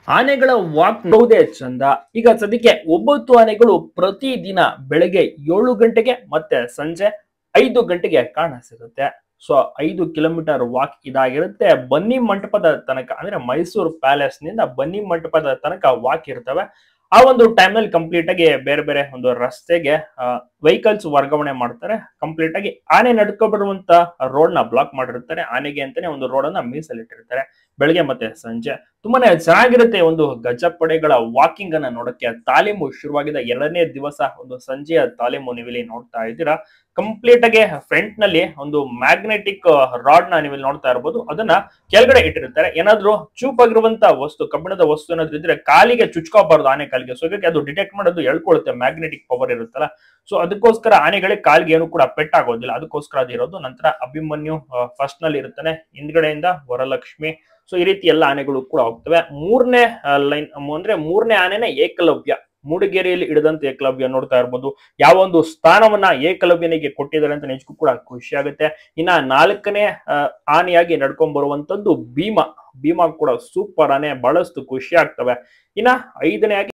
ಆನೆಗಳ ವಾಕ್ ನೋಡುವುದೇ ಚಂದ. ಈಗ ಸದ್ಯಕ್ಕೆ 9 ಆನೆಗಳು ಪ್ರತಿದಿನ ಬೆಳಗ್ಗೆ 7 ಗಂಟೆಗೆ ಮತ್ತೆ ಸಂಜೆ 5 ಗಂಟೆಗೆ ಕಾಣ ಸಿಗುತ್ತೆ. ಸೊ 5 ಕಿಲೋಮೀಟರ್ ವಾಕ್ ಇದಾಗಿರುತ್ತೆ. ಬನ್ನಿ ಮಂಟಪದ ತನಕ ಅಂದ್ರೆ ಮೈಸೂರು ಪ್ಯಾಲೇಸ್ ನಿಂದ ಬನ್ನಿ ಮಂಟಪದ ತನಕ ವಾಕ್ ಇರ್ತವೆ. ಆ ಒಂದು ಟೈಮ್ ನಲ್ಲಿ ಕಂಪ್ಲೀಟ್ ಆಗಿ ಬೇರೆ ಬೇರೆ ಒಂದು ರಸ್ತೆಗೆ ವೆಹಿಕಲ್ಸ್ ವರ್ಗಾವಣೆ ಮಾಡ್ತಾರೆ. ಕಂಪ್ಲೀಟ್ ಆಗಿ ಆನೆ ನಡ್ಕೊ ಬರುವಂತ ರೋಡ್ ನ ಬ್ಲಾಕ್ ಮಾಡಿರ್ತಾರೆ. ಆನೆಗೆ ಅಂತಾನೆ ಒಂದು ರೋಡ್ ಅನ್ನ ಮೀಸಲಿಟ್ಟಿರ್ತಾರೆ. ಬೆಳಗ್ಗೆ ಮತ್ತೆ ಸಂಜೆ ತುಂಬಾನೇ ಚೆನ್ನಾಗಿರುತ್ತೆ. ಒಂದು ಗಜಪಡೆಗಳ ವಾಕಿಂಗ್ ಅನ್ನ ನೋಡಕ್ಕೆ ತಾಲೀಮು ಶುರುವಾಗಿದ್ದ 2ನೇ ದಿವಸ ಒಂದು ಸಂಜೆಯ ತಾಲೀಮು ನೀವಿಲ್ಲಿ ನೋಡ್ತಾ ಇದ್ದೀರಾ. ಕಂಪ್ಲೀಟ್ ಆಗಿ ಫ್ರಂಟ್ ನಲ್ಲಿ ಒಂದು ಮ್ಯಾಗ್ನೆಟಿಕ್ ರಾಡ್ ನ ನೀವಿಲ್ಲಿ ನೋಡ್ತಾ ಇರಬಹುದು. ಅದನ್ನ ಕೆಳಗಡೆ ಇಟ್ಟಿರ್ತಾರೆ. ಏನಾದ್ರೂ ಚೂಪಾಗಿರುವಂತ ವಸ್ತು, ಕಬ್ಬಿಣದ ವಸ್ತು ಏನಾದ್ರೂ ಇದ್ರೆ ಕಾಲಿಗೆ ಚುಚ್ಕೋಬಾರ್ದು ಆನೆ ಕಾಲಿಗೆ. ಸೊ ಹಾಗಾಗಿ ಅದು ಡಿಟೆಕ್ಟ್ ಮಾಡೋದು ಹೇಳ್ಕೊಳುತ್ತೆ, ಮ್ಯಾಗ್ನೆಟಿಕ್ ಪವರ್ ಇರುತ್ತಲ್ಲ. ಸೊ ಅದಕ್ಕೋಸ್ಕರ ಆನೆಗಳಿಗೆ ಕಾಲಿಗೆ ಏನು ಕೂಡ ಪೆಟ್ಟಾಗೋದಿಲ್ಲ. ಅದಕ್ಕೋಸ್ಕರ ಅದು ಇರೋದು. ನಂತರ ಅಭಿಮನ್ಯು ಫಸ್ಟ್ ನಲ್ಲಿ ಇರ್ತಾನೆ, ಹಿಂದ್ಗಡೆಯಿಂದ ವರಲಕ್ಷ್ಮಿ. ಸೊ ಈ ರೀತಿ ಎಲ್ಲ ಆನೆಗಳು ಕೂಡ ಹೋಗ್ತವೆ. ಮೂರನೇ ಲೈನ್ ಅಂದ್ರೆ ಮೂರನೇ ಆನೆನೇ ಏಕಲವ್ಯ, ಮೂಡಿಗೆರೆಯಲ್ಲಿ ಹಿಡಿದಂತ ಏಕಲವ್ಯ ನೋಡ್ತಾ ಇರ್ಬೋದು. ಯಾವ ಒಂದು ಸ್ಥಾನವನ್ನ ಏಕಲವ್ಯನಿಗೆ ಕೊಟ್ಟಿದ್ದಾರೆ ಅಂತ ನಿಜಕ್ಕೂ ಕೂಡ ಖುಷಿ ಆಗುತ್ತೆ. ಇನ್ನ 4ನೇ ಆನೆಯಾಗಿ ನಡ್ಕೊಂಡ್ ಬರುವಂತದ್ದು ಭೀಮ. ಭೀಮ ಕೂಡ ಸೂಪರ್ ಆನೆ, ಬಹಳಷ್ಟು ಖುಷಿ ಆಗ್ತವೆ. ಇನ್ನ 5ನೇ ಆಗಿ